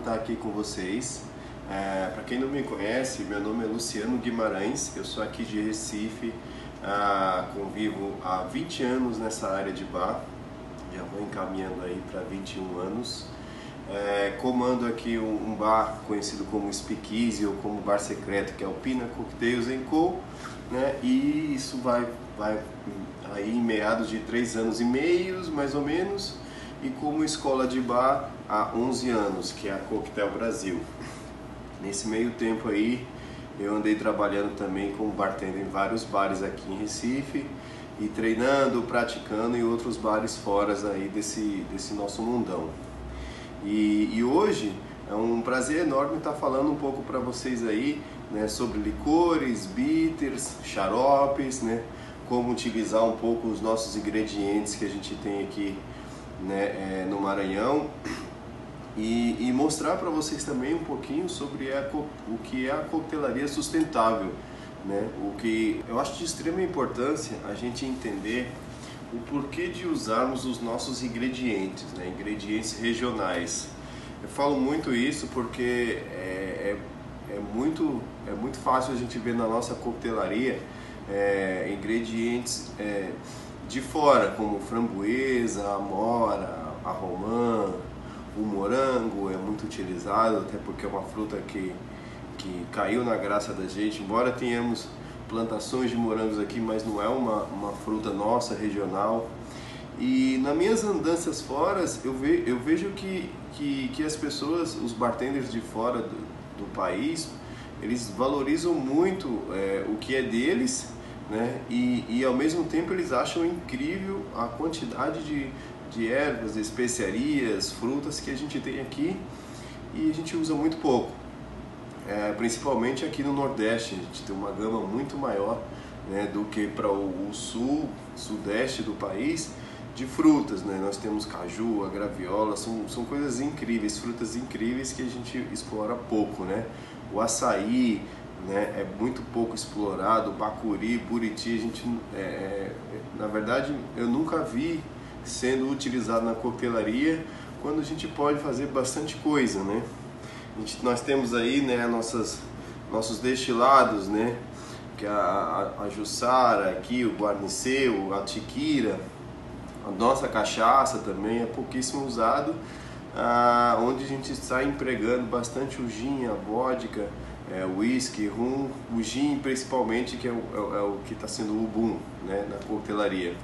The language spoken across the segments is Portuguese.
estar aqui com vocês. Para quem não me conhece, meu nome é Luciano Guimarães, eu sou aqui de Recife, convivo há 20 anos nessa área de bar, já vou encaminhando aí para 21 anos. Comando aqui um bar conhecido como Speakeasy ou como bar secreto, que é o Pina Cocktails & Co, né? E isso vai aí em meados de 3 anos e meio, mais ou menos, e como escola de bar há 11 anos, que é a Coquetel Brasil. Nesse meio tempo aí, eu andei trabalhando também como bartender em vários bares aqui em Recife e treinando, praticando em outros bares fora aí desse nosso mundão. E hoje é um prazer enorme estar falando um pouco para vocês aí, né, sobre licores, bitters, xaropes, né, como utilizar um pouco os nossos ingredientes que a gente tem aqui, né, no Maranhão, e mostrar para vocês também um pouquinho sobre o que é a coquetelaria sustentável, né, o que eu acho de extrema importância a gente entender o porquê de usarmos os nossos ingredientes, né, ingredientes regionais. Eu falo muito isso porque é muito fácil a gente ver na nossa coquetelaria ingredientes de fora, como framboesa, amora, a romã, o morango é muito utilizado, até porque é uma fruta que caiu na graça da gente, embora tenhamos plantações de morangos aqui, mas não é uma fruta nossa, regional. E nas minhas andanças fora, eu vejo que as pessoas, os bartenders de fora do país, eles valorizam muito o que é deles, né? E ao mesmo tempo eles acham incrível a quantidade de ervas, especiarias, frutas que a gente tem aqui e a gente usa muito pouco. Principalmente aqui no Nordeste, a gente tem uma gama muito maior, né, do que para o sudeste do país de frutas, né? Nós temos caju, a graviola, são coisas incríveis, frutas incríveis que a gente explora pouco, né? O açaí, né, é muito pouco explorado, o bacuri, buriti, a gente, na verdade, eu nunca vi sendo utilizado na coquetelaria, quando a gente pode fazer bastante coisa, né? Nós temos aí, né, nossos destilados, né, que é a Jussara aqui, o guarniceu, a tiquira, a nossa cachaça também é pouquíssimo usado, onde a gente está empregando bastante o gin, a vodka, o whisky, rum, o gin principalmente, que é o que está sendo o boom, né, na coquetelaria.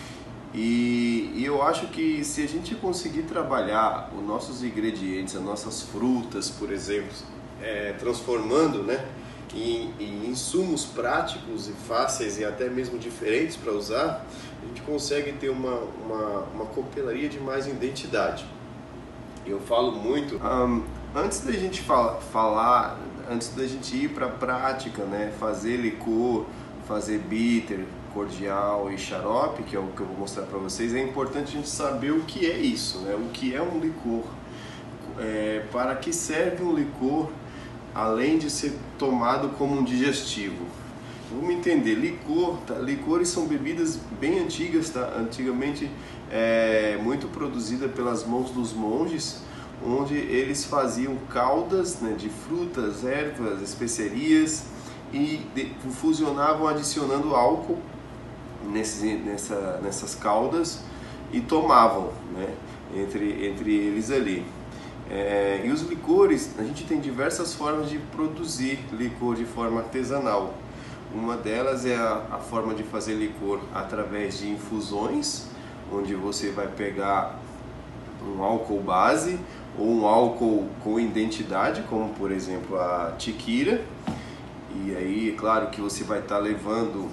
E eu acho que se a gente conseguir trabalhar os nossos ingredientes, as nossas frutas, por exemplo, transformando, né, em insumos práticos e fáceis e até mesmo diferentes para usar, a gente consegue ter uma coquetelaria de mais identidade. Eu falo muito, antes da gente antes da gente ir para a prática, né, fazer licor, fazer bitter, cordial e xarope, que é o que eu vou mostrar para vocês, é importante a gente saber o que é isso, né? O que é um licor, para que serve um licor, além de ser tomado como um digestivo. Vamos entender, licores são bebidas bem antigas, tá? Antigamente muito produzida pelas mãos dos monges, onde eles faziam caldas, né, de frutas, ervas, especiarias e fusionavam adicionando álcool nessas caldas e tomavam, né, entre eles ali. E os licores, a gente tem diversas formas de produzir licor de forma artesanal. Uma delas é a forma de fazer licor através de infusões, onde você vai pegar um álcool base ou um álcool com identidade, como por exemplo a tiquira, e aí é claro que você vai estar levando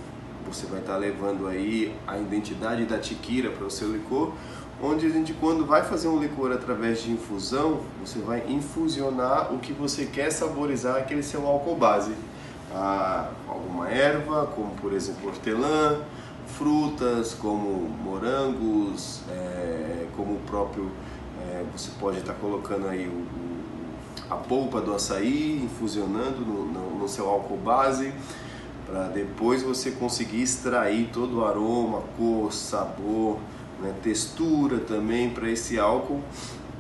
aí a identidade da tiquira para o seu licor, onde a gente, quando vai fazer um licor através de infusão, você vai infusionar o que você quer saborizar, aquele seu álcool base, alguma erva, como por exemplo hortelã, frutas como morangos, como o próprio, você pode estar colocando aí a polpa do açaí, infusionando no seu álcool base, para depois você conseguir extrair todo o aroma, cor, sabor, né, textura também para esse álcool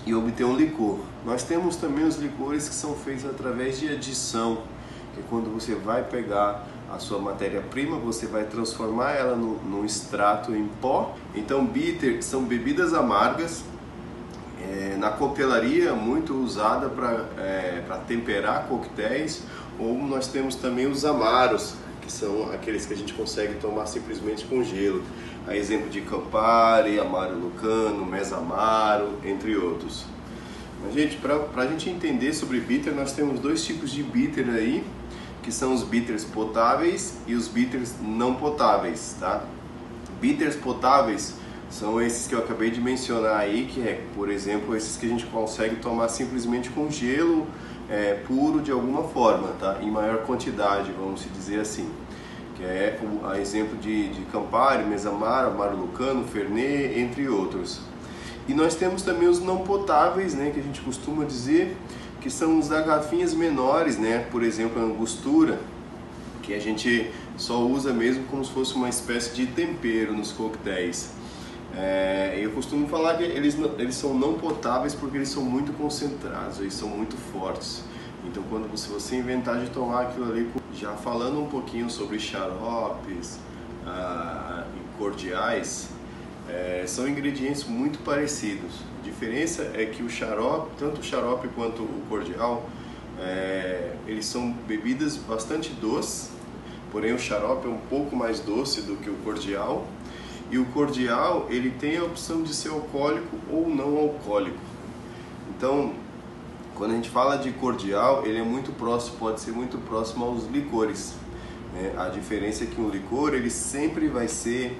e obter um licor. Nós temos também os licores que são feitos através de adição, que é quando você vai pegar a sua matéria-prima, você vai transformar ela num extrato em pó. Então, bitter são bebidas amargas, na coquetelaria muito usada para temperar coquetéis, ou nós temos também os amaros, que são aqueles que a gente consegue tomar simplesmente com gelo. A exemplo de Campari, Amaro Lucano, Mesamaro, entre outros. Mas, gente, para a gente entender sobre bitter, nós temos dois tipos de bitter aí, que são os bitters potáveis e os bitters não potáveis, tá? Bitters potáveis são esses que eu acabei de mencionar aí, que é, por exemplo, esses que a gente consegue tomar simplesmente com gelo puro de alguma forma, tá? Em maior quantidade, vamos dizer assim. Que é a exemplo de Campari, Mesamaro, Amaro Lucano, Fernet, entre outros. E nós temos também os não potáveis, né, que a gente costuma dizer, que são os da garrafinhas menores, né? Por exemplo, a Angostura, que a gente só usa mesmo como se fosse uma espécie de tempero nos coquetéis. Eu costumo falar que eles são não potáveis porque eles são muito concentrados, eles são muito fortes. Então, quando você inventar de tomar aquilo ali, já falando um pouquinho sobre xaropes e cordiais, são ingredientes muito parecidos. A diferença é que o xarope, tanto o xarope quanto o cordial, eles são bebidas bastante doces, porém o xarope é um pouco mais doce do que o cordial. E o cordial, ele tem a opção de ser alcoólico ou não alcoólico. Então, quando a gente fala de cordial, ele é muito próximo, pode ser muito próximo aos licores. A diferença é que um licor, ele sempre vai ser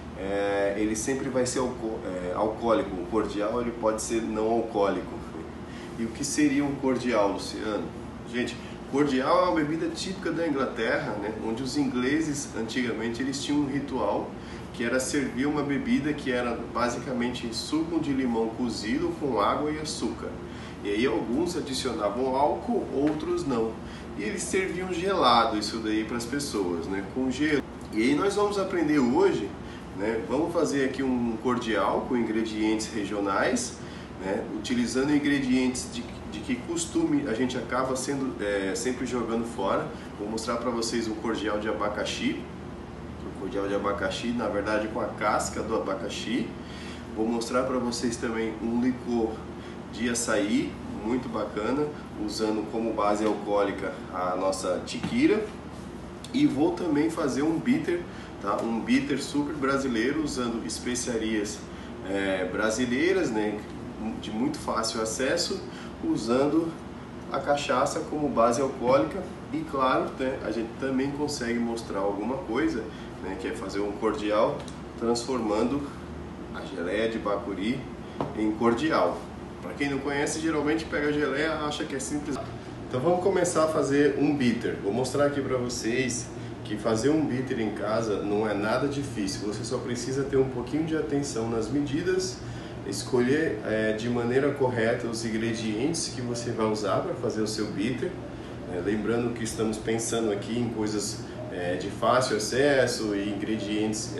alcoólico. O cordial, ele pode ser não alcoólico. E o que seria um cordial, Luciano? Gente, cordial é uma bebida típica da Inglaterra, né? Onde os ingleses, antigamente, eles tinham um ritual que era servir uma bebida que era basicamente suco de limão cozido com água e açúcar. E aí alguns adicionavam álcool, outros não. E eles serviam gelado isso daí para as pessoas, né? Com gelo. E aí nós vamos aprender hoje, né? Vamos fazer aqui um cordial com ingredientes regionais, né? Utilizando ingredientes de que costume a gente acaba sempre jogando fora. Vou mostrar para vocês um cordial de abacaxi. Cordial de abacaxi, na verdade com a casca do abacaxi. Vou mostrar para vocês também um licor de açaí, muito bacana, usando como base alcoólica a nossa tiquira. E vou também fazer um bitter, tá? Um bitter super brasileiro, usando especiarias brasileiras, né? De muito fácil acesso, usando a cachaça como base alcoólica. E claro, né, a gente também consegue mostrar alguma coisa, né, que é fazer um cordial transformando a geleia de bacuri em cordial. Para quem não conhece, geralmente pega a geleia e acha que é simples. Então vamos começar a fazer um bitter. Vou mostrar aqui para vocês que fazer um bitter em casa não é nada difícil. Você só precisa ter um pouquinho de atenção nas medidas, escolher de maneira correta os ingredientes que você vai usar para fazer o seu bitter. Lembrando que estamos pensando aqui em coisas de fácil acesso e ingredientes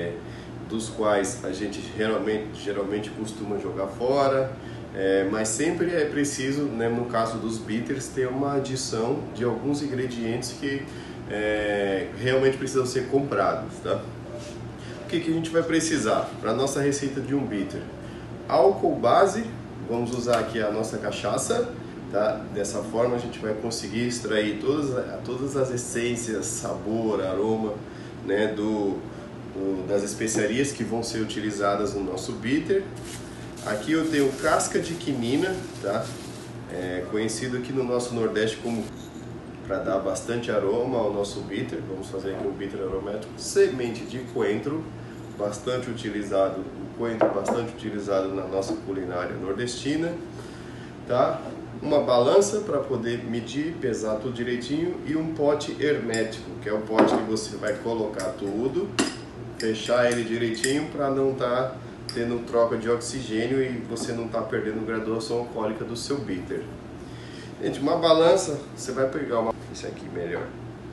dos quais a gente geralmente costuma jogar fora, mas sempre é preciso, né, no caso dos bitters, ter uma adição de alguns ingredientes que realmente precisam ser comprados, tá? O que a gente vai precisar para a nossa receita de um bitter? Álcool base, vamos usar aqui a nossa cachaça. Tá? Dessa forma a gente vai conseguir extrair todas as essências, sabor, aroma, né, das especiarias que vão ser utilizadas no nosso bitter. Aqui eu tenho casca de quinina, tá? Conhecido aqui no nosso Nordeste como, para dar bastante aroma ao nosso bitter. Vamos fazer aqui um bitter aromático. Semente de coentro, bastante utilizado, o coentro bastante utilizado na nossa culinária nordestina, tá? Uma balança para poder medir, pesar tudo direitinho, e um pote hermético, que é o pote que você vai colocar tudo, fechar ele direitinho para não estar tendo troca de oxigênio e você não estar perdendo graduação alcoólica do seu bitter. Gente, uma balança, você vai pegar esse aqui melhor.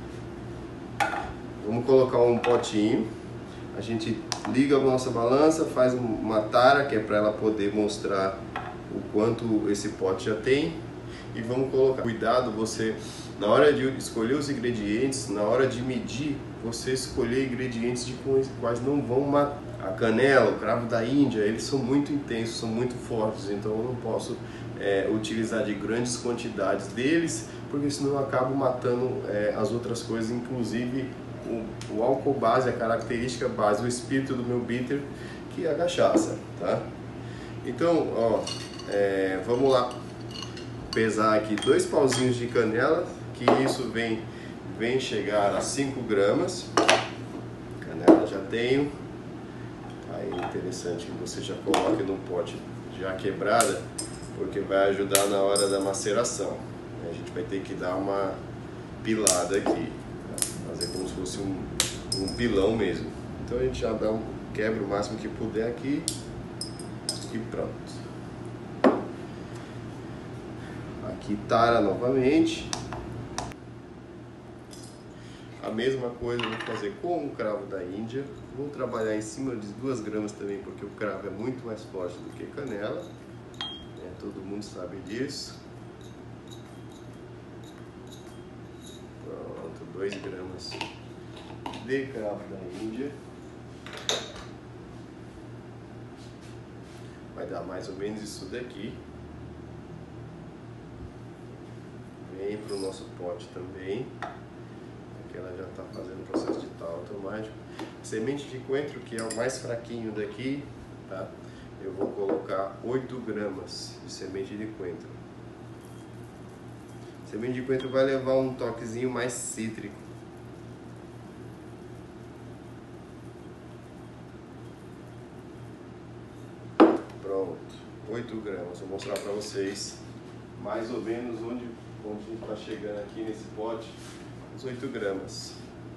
Vamos colocar um potinho, a gente liga a nossa balança, faz uma tara que é para ela poder mostrar o quanto esse pote já tem e vamos colocar. Cuidado você, na hora de escolher os ingredientes, na hora de medir, você escolher ingredientes de quais não vão matar. A canela, o cravo da Índia, eles são muito intensos, são muito fortes, então eu não posso utilizar de grandes quantidades deles, porque senão eu acabo matando as outras coisas, inclusive o álcool base, a característica base, o espírito do meu bitter, que é a cachaça, tá? Então, ó, vamos lá pesar aqui 2 pauzinhos de canela, que isso vem chegar a 5 gramas. Canela já tenho. Aí é interessante que você já coloque no pote já quebrada, porque vai ajudar na hora da maceração. A gente vai ter que dar uma pilada aqui, fazer como se fosse um pilão mesmo. Então a gente já quebra o máximo que puder aqui e pronto. Aqui tara novamente. A mesma coisa eu vou fazer com o cravo da Índia. Vou trabalhar em cima de 2 gramas também, porque o cravo é muito mais forte do que canela. Todo mundo sabe disso. Pronto, 2 gramas de cravo da Índia. Vai dar mais ou menos isso daqui. Vem para o nosso pote também. Aqui ela já está fazendo o processo de tal automático. Semente de coentro, que é o mais fraquinho daqui, tá? Eu vou colocar 8 gramas de semente de coentro. Semente de coentro vai levar um toquezinho mais cítrico. Pronto, 8 gramas. Vou mostrar para vocês mais ou menos onde a gente está chegando aqui nesse pote. Uns 8 gramas.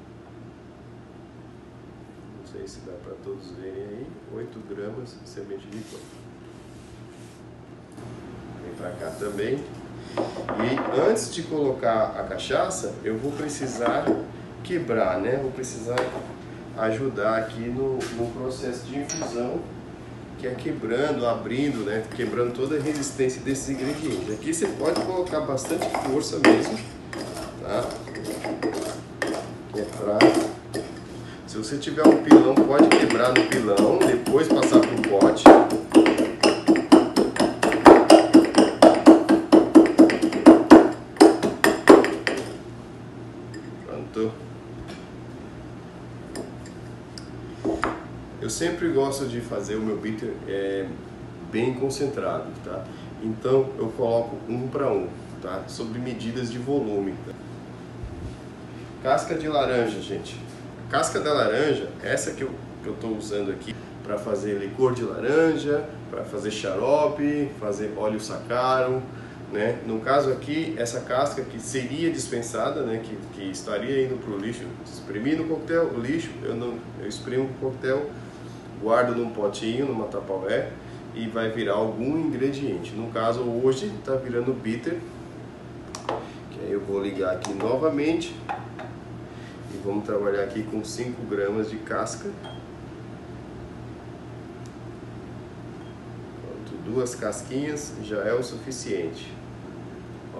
Não sei se dá para todos verem aí. 8 gramas de semente de coentro. Vem para cá também. E antes de colocar a cachaça, eu vou precisar quebrar, né? Vou precisar ajudar aqui no processo de infusão, que é quebrando, abrindo, né? Quebrando toda a resistência desses ingredientes. Aqui você pode colocar bastante força mesmo, tá? Se você tiver um pilão, pode quebrar no pilão, depois passar para o pote. Pronto. Eu sempre gosto de fazer o meu bitter bem concentrado, tá? Então eu coloco 1 para 1, tá? Sobre medidas de volume. Tá? Casca de laranja, gente. A casca da laranja, essa que eu estou usando aqui para fazer licor de laranja, para fazer xarope, fazer óleo saccharum, né? No caso aqui, essa casca que seria dispensada, né? Que estaria indo para o lixo, exprimi no coquetel, o lixo, eu espremo o coquetel, guardo num potinho, numa Tupperware e vai virar algum ingrediente. No caso hoje está virando bitter, que aí eu vou ligar aqui novamente. Vamos trabalhar aqui com 5 gramas de casca. Pronto, 2 casquinhas já é o suficiente. Ó.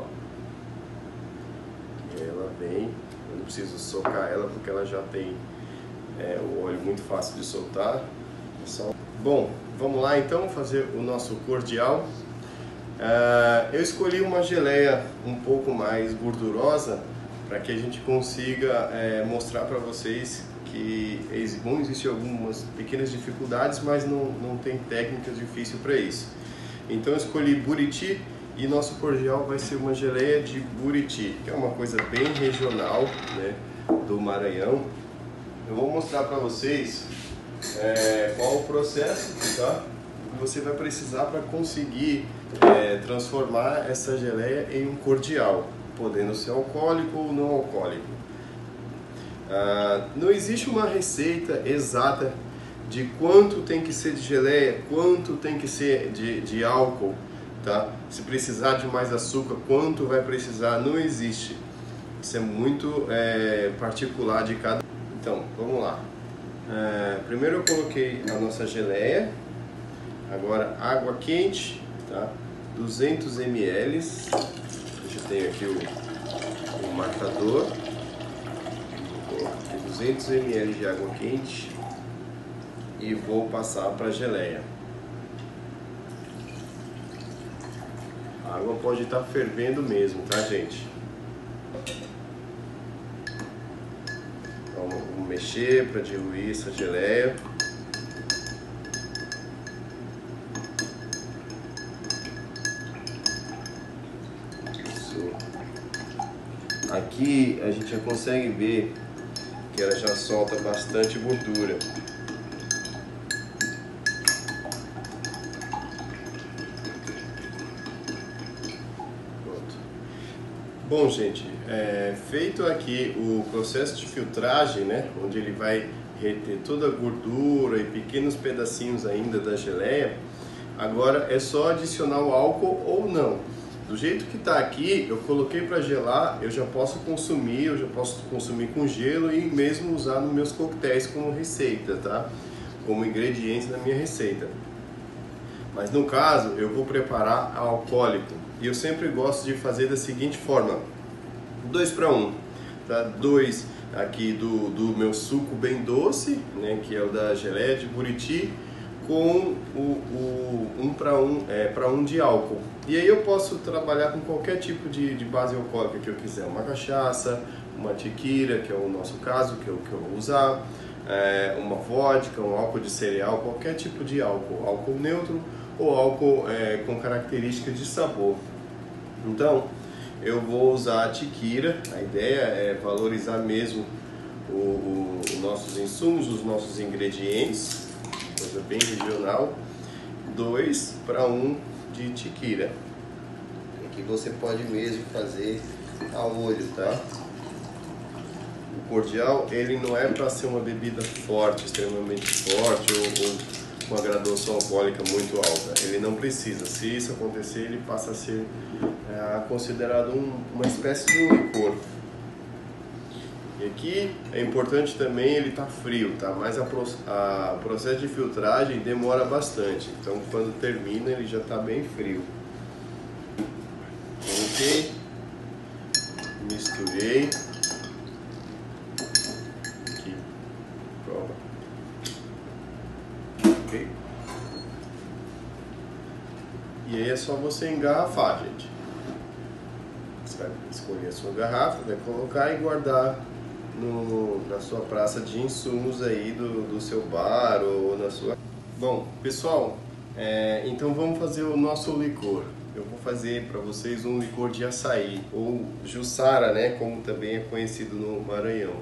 E ela vem, eu não preciso socar ela porque ela já tem o óleo muito fácil de soltar. Bom, vamos lá então fazer o nosso cordial. Eu escolhi uma geleia um pouco mais gordurosa, para que a gente consiga mostrar para vocês que vão existir algumas pequenas dificuldades, mas não tem técnica difícil para isso. Então eu escolhi Buriti e nosso cordial vai ser uma geleia de Buriti, que é uma coisa bem regional, né, do Maranhão. Eu vou mostrar para vocês qual o processo, tá? Que você vai precisar para conseguir transformar essa geleia em um cordial, podendo ser alcoólico ou não alcoólico. Não existe uma receita exata de quanto tem que ser de geleia, quanto tem que ser de álcool, tá? Se precisar de mais açúcar, quanto vai precisar, não existe. Isso é muito particular de cada. Então, vamos lá. Primeiro eu coloquei a nossa geleia, agora água quente, tá? 200 ml. Eu tenho aqui o marcador. Vou colocar 200 ml de água quente e vou passar para a geleia. A água pode estar fervendo mesmo, tá, gente? Então, vamos mexer para diluir essa geleia. Isso. Aqui a gente já consegue ver que ela já solta bastante gordura. Bom, gente, feito aqui o processo de filtragem, né, onde ele vai reter toda a gordura e pequenos pedacinhos ainda da geleia, agora é só adicionar o álcool ou não. Do jeito que está aqui, eu coloquei para gelar, eu já posso consumir com gelo e mesmo usar nos meus coquetéis como receita, tá? Como ingredientes da minha receita. Mas no caso, eu vou preparar alcoólico. E eu sempre gosto de fazer da seguinte forma: 2 para 1, tá? 2 aqui do meu suco bem doce, né, que é o da geleia de Buriti, com o 1 para 1 de álcool. E aí eu posso trabalhar com qualquer tipo de base alcoólica que eu quiser, uma cachaça, uma tequila, que é o nosso caso, que é o que eu vou usar, uma vodka, um álcool de cereal, qualquer tipo de álcool, álcool neutro ou álcool com características de sabor. Então, eu vou usar a tequila. A ideia é valorizar mesmo os nossos insumos, os nossos ingredientes, coisa bem regional. 2 para 1 de tequila. Aqui você pode mesmo fazer a olho, tá? O cordial, ele não é para ser uma bebida forte, extremamente forte ou com a graduação alcoólica muito alta. Ele não precisa. Se isso acontecer, ele passa a ser considerado uma espécie de um licor. E aqui é importante também ele tá frio, tá? Mas o processo de filtragem demora bastante. Então quando termina ele já está bem frio. Ok? Misturei. Aqui. Prova. Ok? E aí é só você engarrafar, gente. Você vai escolher a sua garrafa, vai colocar e guardar na sua praça de insumos aí do seu bar ou na sua... Bom, pessoal, então vamos fazer o nosso licor. Eu vou fazer para vocês um licor de açaí, ou Jussara, né, como também é conhecido no Maranhão.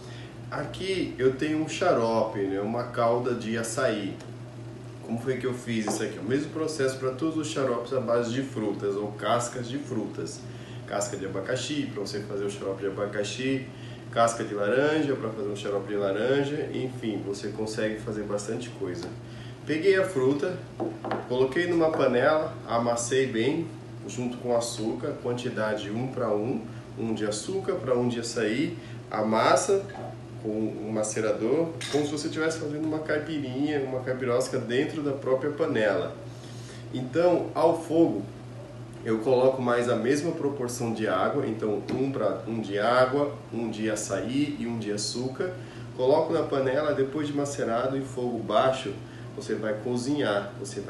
Aqui eu tenho um xarope, né, uma calda de açaí. Como foi que eu fiz isso aqui? O mesmo processo para todos os xaropes à base de frutas ou cascas de frutas. Casca de abacaxi, para você fazer o xarope de abacaxi, casca de laranja, para fazer um xarope de laranja, enfim, você consegue fazer bastante coisa. Peguei a fruta, coloquei numa panela, amassei bem, junto com açúcar, quantidade 1 para 1, 1 de açúcar para 1 de açaí, amassa com um macerador, como se você estivesse fazendo uma caipirinha, uma caipirosca dentro da própria panela. Então, ao fogo, eu coloco mais a mesma proporção de água, então 1 para 1 de água, 1 de açaí e 1 de açúcar. Coloco na panela, depois de macerado em fogo baixo, você vai cozinhar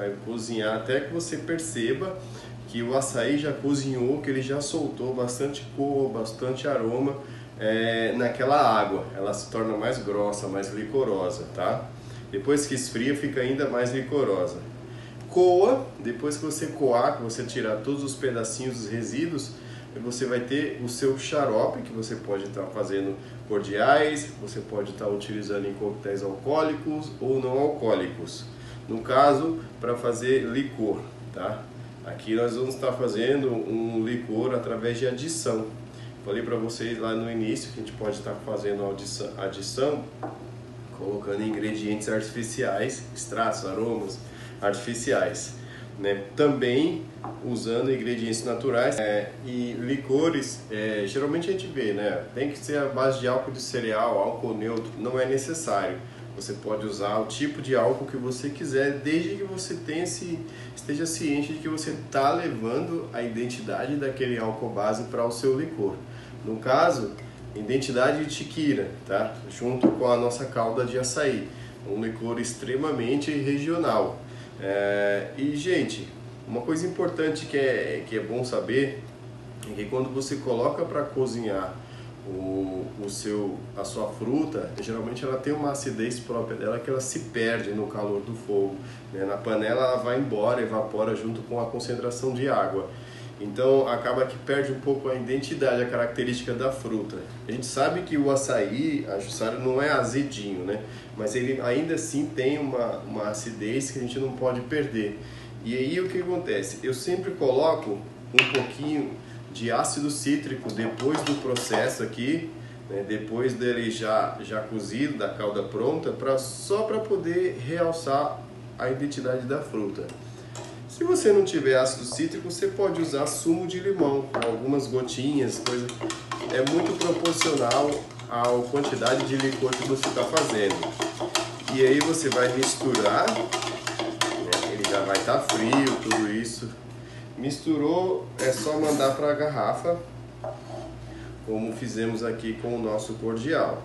até que você perceba que o açaí já cozinhou, que ele já soltou bastante cor, bastante aroma naquela água. Ela se torna mais grossa, mais licorosa, tá? Depois que esfria, fica ainda mais licorosa. Coa, depois que você coar, que você tirar todos os pedacinhos dos resíduos, você vai ter o seu xarope, que você pode estar fazendo cordiais, você pode estar utilizando em coquetéis alcoólicos ou não alcoólicos. No caso, para fazer licor, tá? Aqui nós vamos estar fazendo um licor através de adição. Falei para vocês lá no início que a gente pode estar fazendo adição colocando ingredientes artificiais, extratos, aromas artificiais, né? Também usando ingredientes naturais e licores. Geralmente a gente vê, né? Tem que ser a base de álcool de cereal, álcool neutro, não é necessário. Você pode usar o tipo de álcool que você quiser, desde que você esteja ciente de que você está levando a identidade daquele álcool base para o seu licor. No caso, identidade de tequila, tá? Junto com a nossa calda de açaí, um licor extremamente regional. E gente, uma coisa importante que é bom saber é que quando você coloca para cozinhar a sua fruta, geralmente ela tem uma acidez própria dela que ela se perde no calor do fogo, né? Na panela ela vai embora, evapora junto com a concentração de água. Então acaba que perde um pouco a identidade, a característica da fruta. A gente sabe que o açaí, a Jussara, não é azedinho, né? Mas ele ainda assim tem uma acidez que a gente não pode perder. E aí o que acontece? Eu sempre coloco um pouquinho de ácido cítrico depois do processo aqui, né? Depois dele já cozido, da calda pronta, só para poder realçar a identidade da fruta. Se você não tiver ácido cítrico, você pode usar sumo de limão, algumas gotinhas, coisa. É muito proporcional à quantidade de licor que você está fazendo. E aí você vai misturar, né? Ele já vai estar frio, tudo isso. Misturou, é só mandar para a garrafa, como fizemos aqui com o nosso cordial.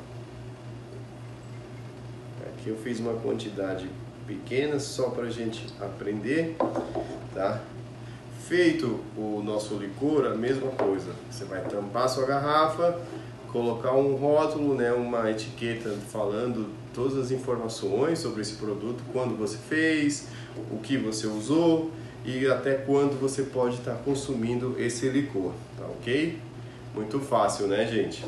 Aqui eu fiz uma quantidade pequena só para a gente aprender, tá? Feito o nosso licor, a mesma coisa. Você vai tampar a sua garrafa, colocar um rótulo, né, uma etiqueta falando todas as informações sobre esse produto, quando você fez, o que você usou e até quando você pode estar consumindo esse licor, tá ok? Muito fácil, né, gente?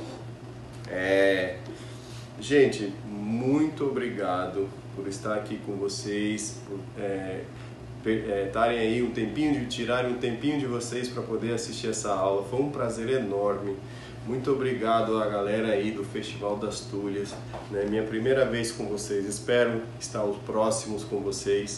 Gente, muito obrigado por estar aqui com vocês, por tirarem um tempinho de vocês para poder assistir essa aula. Foi um prazer enorme. Muito obrigado à galera aí do Festival das Tulhas, né? Minha primeira vez com vocês, espero estar os próximos com vocês.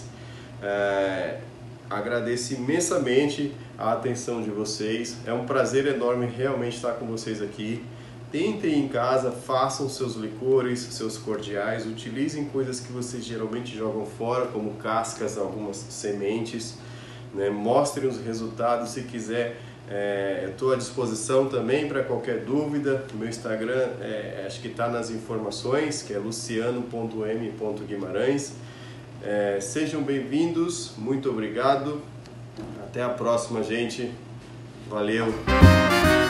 Agradeço imensamente a atenção de vocês. É um prazer enorme realmente estar com vocês aqui. Tentem em casa, façam seus licores, seus cordiais, utilizem coisas que vocês geralmente jogam fora, como cascas, algumas sementes, né? Mostrem os resultados. Se quiser, estou à disposição também para qualquer dúvida. O meu Instagram acho que está nas informações, que é luciano.m.guimarães. Sejam bem-vindos, muito obrigado. Até a próxima, gente. Valeu!